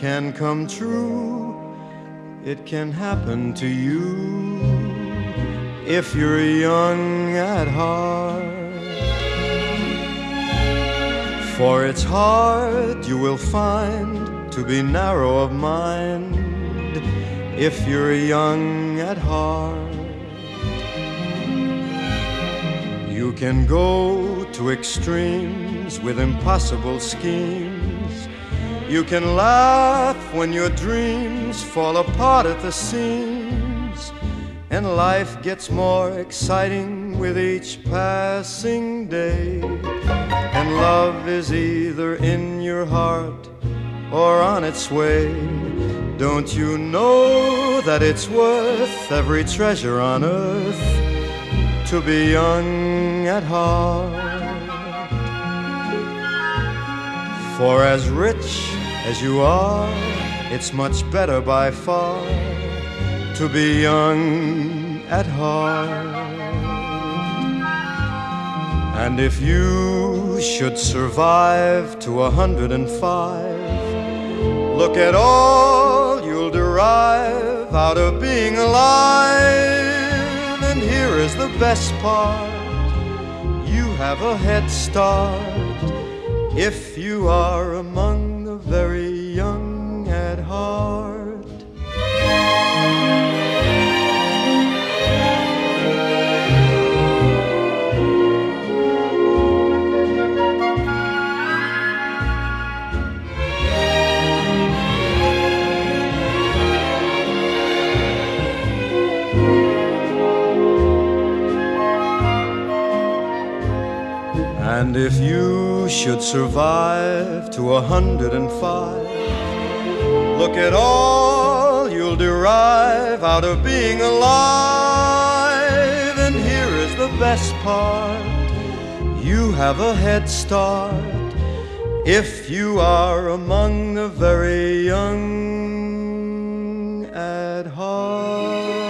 can come true. It can happen to you if you're young at heart. For it's hard, you will find, to be narrow of mind if you're young at heart. You can go to extremes with impossible schemes. You can laugh when your dreams fall apart at the seams, and life gets more exciting with each passing day. And love is either in your heart or on its way. Don't you know that it's worth every treasure on earth to be young at heart? For as rich as you are, it's much better by far to be young at heart. And if you should survive to 105, look at all you'll derive out of being alive. And here is the best part: you have a head start if you are among the very young at heart. And if you should survive to 105, look at all you'll derive out of being alive. And here is the best part: you have a head start if you are among the very young at heart.